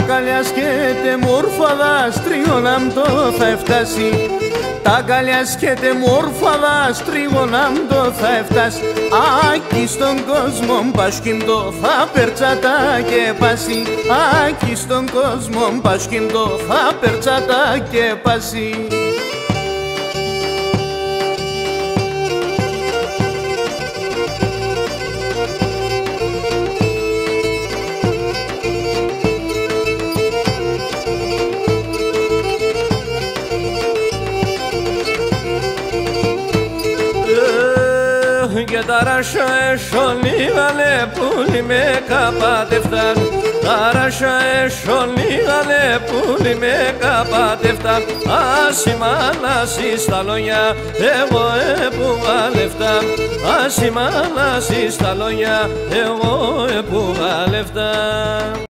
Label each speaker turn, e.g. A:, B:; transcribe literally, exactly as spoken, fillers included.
A: καλιά σκέτε μόρφα δάστριγονα μ' το θα εφτάσει. Τα καλιά σκέτε μόρφα δάστριγονα μ' το θα εφτάσει. Άκη στον κόσμο πάσχυμ το θα περτσάτα και πάσει. Άκη στον κόσμο πάσχυμ το θα περτσάτα και πάσει.
B: Και τα ράσα εσολίγανε πουλί με καπάτευταν. Τα ράσα εσολίγανε πουλί με καπάτευταν. Ασημάναση στα λόγια εγώ έπουγα λεφτά. Ασημάναση στα λόγια εγώ έπουγα λεφτά.